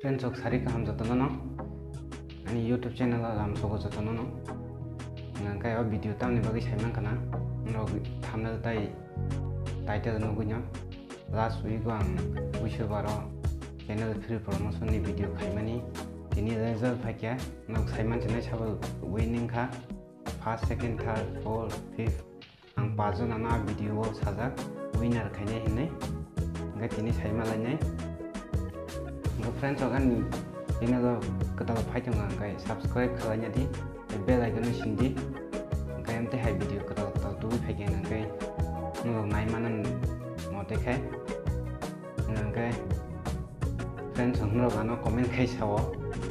Friends ok sari kaham jatono no ani YouTube channel ram sogo jatono no nangkai o video tamni bagi saimang kana no thamna tai title no gunya last week ang wisho baro channel free promotion ni video khaimani tini result phakya no saiman chene chabal winning kha first second third fourth fifth ang pajon ana video sajak winner khaine hinne ngai tini saimalai friends organ ini lo kita fighting ngai subscribe khalanya di bell icon sindi ngai ante hai video kita tu phaigen ngai no nai manan mote khai ngai friends ongno gano comment khai sawo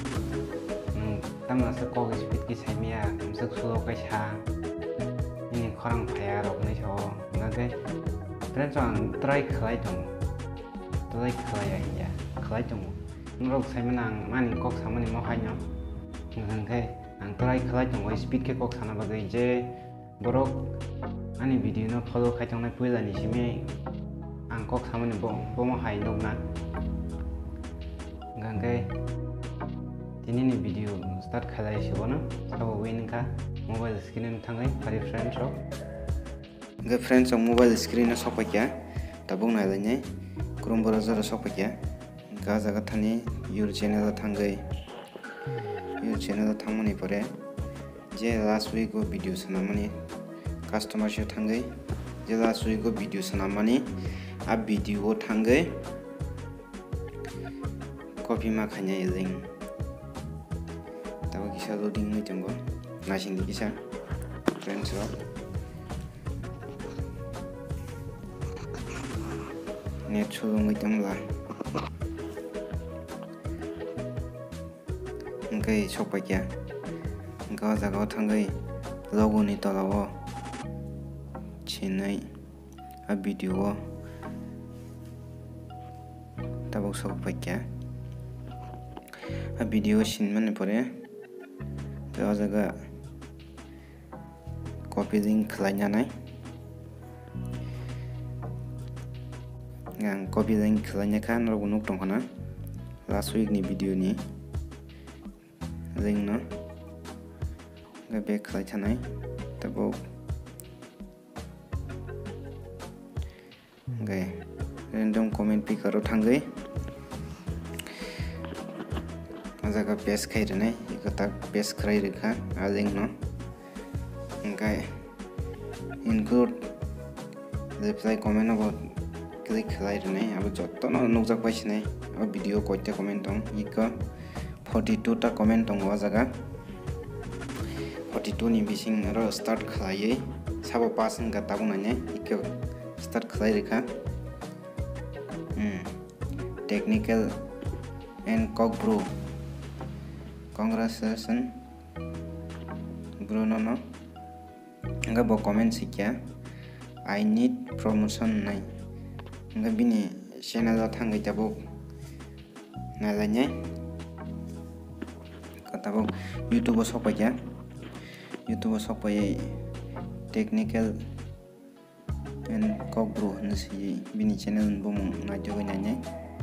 tamna se ko speed ki saimia sak sulo kai sa ini khorang phaya rok nai sawo ngai friends ang try khlai tong try khlai ya khlai tong ngrok saimanang mani kok samani mo hainyo ngangkai ang try khlai tong speed ke kok sana bagai je borok ani video no follow khai tong na puila ni simi ang kok samani bo mo hai nok na ngangkai tini ni video start khalai sibono sabo win ka mobile screen thangai pari friends ro ngai friends ong mobile screen na sopakya tabung na lanye chrome browser sopakya gajaga thani your channel thangai your channel thangmani pore je last week go video sanamani customer sho thangai je last week go video sanamani a video thangai copy ma khanya link tawa kisa loading ni tongo nasing di kisa friends ro net chulung itamla ngai sopakya ga jaga thangai logo ni talawo chinai a video tabok sopakya a video shinman pore ga jaga copy link khlanya nai ngang copy link khlanya kan ro nuk tong kana last week ni video ni link no ga back khlai thanai tabo ngai random comment picker ro thangai jaga paste khai rene ikata paste khai rekha a link no ngai include reply comment about click khlai rene abo jotto no nukjak paisine abo video koite comment tong ika 42 ta comment tong wa jaga 42 ni bising ro start khlai sabo pasen ga tabung nane ika start khlai rekha technical and cock bro congratulations bro no nga bo comment sikya I need promotion nai nga bini channel la thangai tabo nalanya katabo YouTube sopaya YouTube sopaya technical and cock bro nasi bini channel bomong na jogo nanya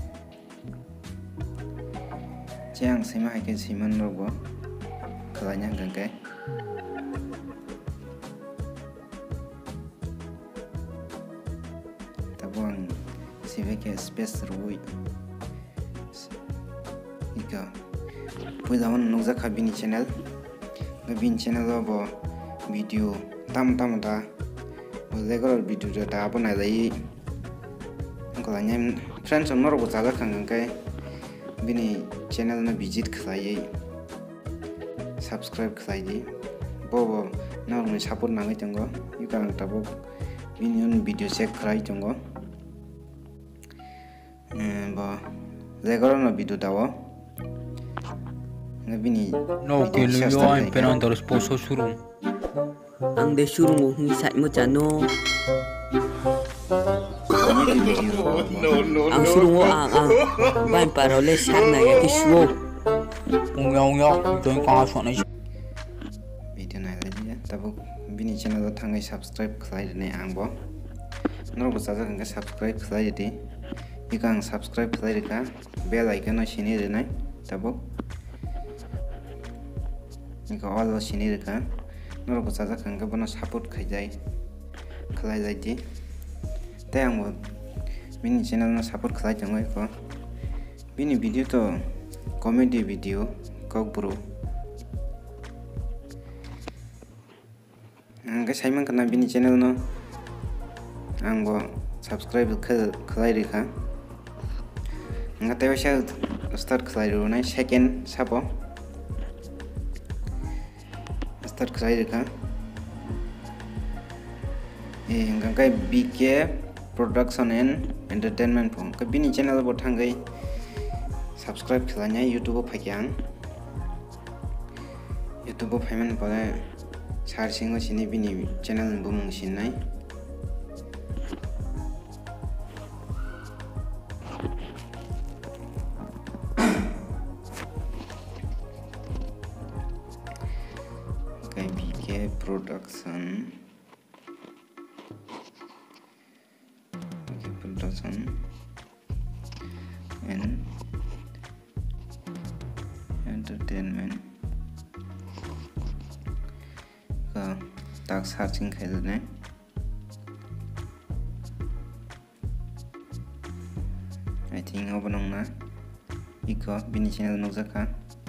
Jang sima haike siman robo kalanya gangkai tabuang siveke space roi ika puilawan nukja khabini channel gabin channel robo video tam da regular video da abona lai kalanya friends on robo jaga kangkai bini channel na visit khlai subscribe khlai di bobo na ngai support nangai tongo yukang tabo bini on video check khlai tongo ba regular na video dawo ngabini no que lo yo esperando los pozos surung ang de surung ngi sai mo chano ang surung ang ban parole sana ya kiswo ungya don ka so na video na la tabo bini channel thangai subscribe khlai ne angbo nor bo jaga nga subscribe khlai di इखौ आं साबस्क्राइब खालायरिखा bell icon सिनि रनाय तबो इखौ अल सिनि रखा नरको चाजा खंगा बनो सपोर्ट खाइजाय खलायजाय दि ते आंबो बिनि चैनल न सपोर्ट खालाय दंगो इखौ बिनि भिडियो तो कॉमेडी वीडियो कक ब्रो आंगा साइमन कना बिनि चैनल न आंबो सब्सक्राइब खालायरिखा आंगा तेवसा स्टार्ट खालायरोनाय सेकेंड साबो स्टार्ट खालायरिखा आंगा बीके प्रोडक्शन एंड एंटरटेनमेंट फो बिनि चैनल बो थांगै सब्सक्राइब खालायनाय यूट्यूब फाइके आं यूट्यूब फाइमन परे सार्चिंग सिनि बिनि चैनल बो मुंसिनाय बीके प्रोडक्शन एंड एंटरटेनमेंट का ताक सर्चिंग खाइदने आई थिंक अब नंगना इको बिनि चैनल नोजाका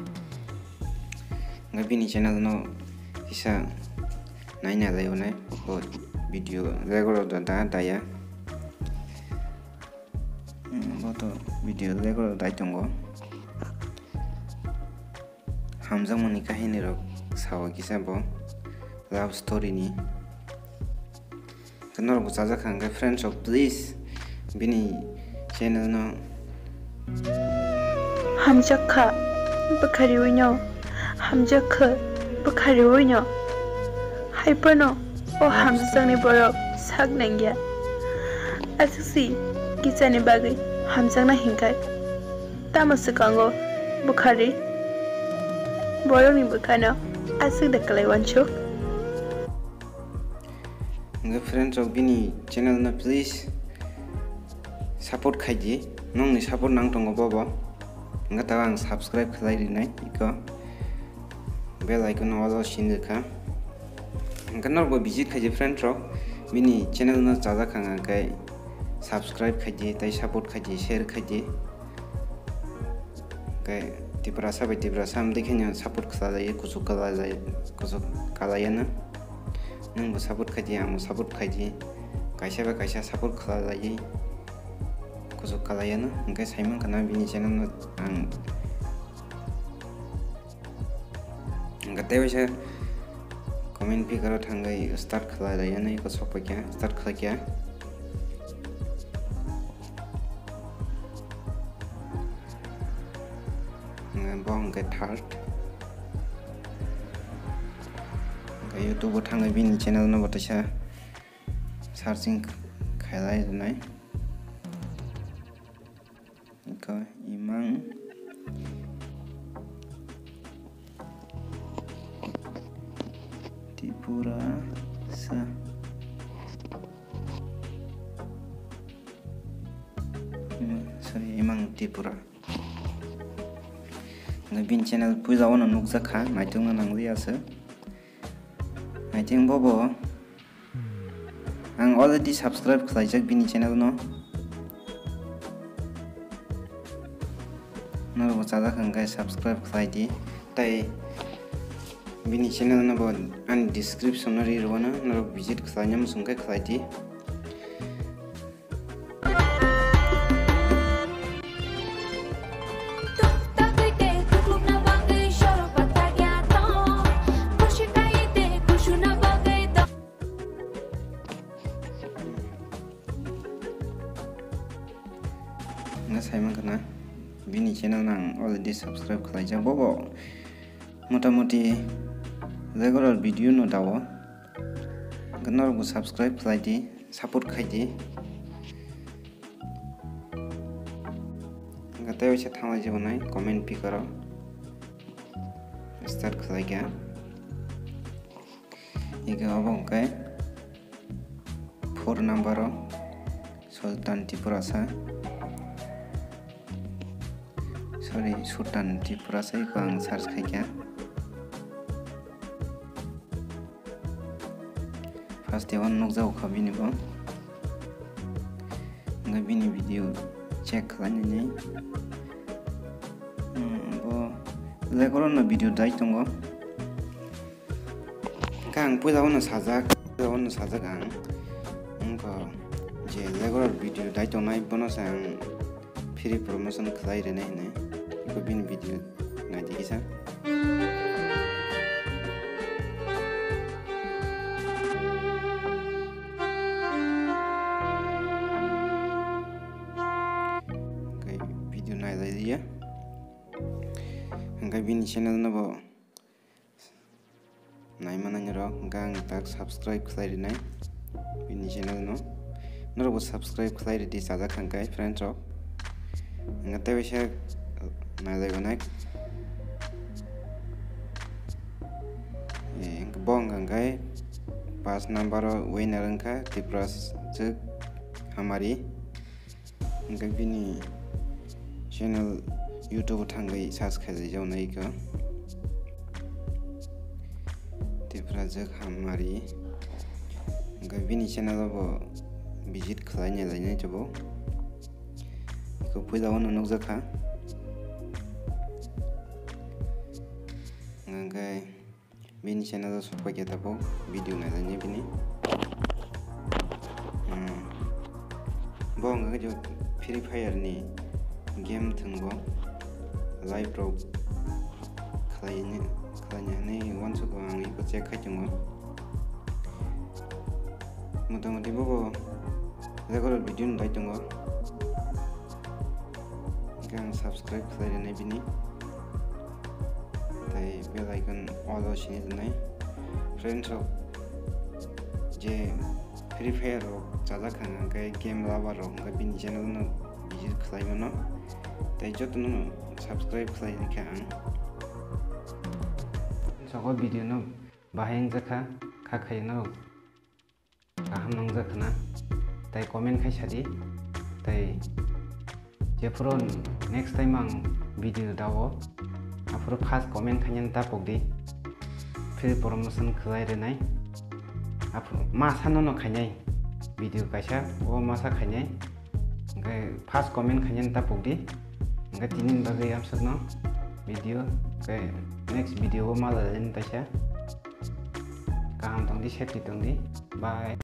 बिनि चैनल नो इसा नायना लायोने बहुत वीडियो रेगुलर दाया बहुत वीडियो रेगुलर दायतंगो हामजा मनि काहिनी रक सावा किसाबो लव स्टोरी नि कनर को चाजा खांगा फ्रेंड्स ऑफ प्लीज बिनि चैनल नो हमजखा बखरिवनो हमजख बखरिवनो हाइपनो ओ हमजंनि बरक साग नंगिया असि किचने बागै हमजंना हिंगाय तामसकांगो बुखारी बरनि बखाना असि दकलाय वंचो फ्रेंड्स ऑफ बिनि चैनल न प्लीज सपोर्ट खाइदि नंनि सपोर्ट नांतंगो बाबा nga ta ang subscribe खालायरिनाय इको बेल आइकन अल सिनखा nga नरबो विजिट खाइदि फ्रेंड्स ऑफ बिनि चैनल न चाजा खांगा गाय सब्सक्राइब खाइदि ताई सपोर्ट खाइदि शेयर खाइदि गाय तिब्रा साबाय तिब्रा साम देखिनो सपोर्ट खालायो कुसु खालायनो नंबो सपोर्ट खाइदि आंबो सपोर्ट खाइदि कायसा कायसा सपोर्ट खालायो कुसु खालायनो ओंखाय साइमन खाना बिनि चैनल आं गतेवैसा कमेन्ट पिकराव थांगै स्टार्ट खालायनो इखौ सफैया स्टार्ट खालायया बंगे थर्ड यूट्यूब थांगै बिनि चैनल न बतैसा सार्चिंग खालायनाय इखौ इमां त्रिपुरा सा सॉरी इमां त्रिपुरा बिन चैनल पुजाव नुकजाखा नायथंनो नांलियासो आई थिंक बबो आं अलरेडी सब्सक्राइब खालायजाक बिनि चैनल न नरबो चाजा खांगा सब्सक्राइब खालायदि ताई बिनि चैनल न बो आं डिस्क्रिप्शन न रिरवानो नरबो विजिट खालायनो मुसुंखाय खालायदि साइमन खाना बिनि चैनल आं अलरेडी सब्सक्राइब खालायजा बबो मोटामोटी रेगुलर वीडियो न दावो गनरबो सब्सक्राइब खालायदि सपोर्ट खायदि गतेवैसा थांलाय जबनाय कमेन्ट पिकराव स्टार्ट खालायगा इखौ अबंखाय 4 नम्बर सुल्तान त्रिपुरा सा sorry Sultan Tripura sai ko ang search khaikya first one nokjau khabini bo ngai bini video check khalani bo lekoron na video dai tongo kang puja ono sajak ang ko je lekoron video dai tonai bono sang free promotion khlai rene ne ko bin video na dikisa video na dia hangga bini channel na bo nai mana nyoro gang tak subscribe khlai rene bini channel no noro bo subscribe khlai di sajak hangkai friends rok ngate bisa nalai banak yang kebong angkai pas number winner angka di pras cek hamari angkai bini channel YouTube tanggai subscribe jau naik ke di pras cek hamari angkai bini channel abo visit kelanya lainnya coba ko puja ono nokjaka ngai bini channel support kita po video na danya bini bo ngai jo Free Fire ni game thangbo live pro khlainya ni once ko ang ko check khaichungo motamoti bo record video dai tongo gang subscribe khlai rene bini tai bell icon all o shini nai friends of je Free Fire ro chaja khang kai game lover ro ga bini channel no visit khlai no tai jot no subscribe khlai khang sago video no baheng jakha khakhai no kaham nang jakhna tai comment khai sadi tai jepron next time ang video dawo afro fast comment khanyan ta pogdi free promotion khlai renai afro masa no khanyai video kaisa o masa khanyai ngai fast comment khanyan ta pogdi ngai tinin bagai amsakno video ke next video mala len taisa kaham tongdi safety tongdi bye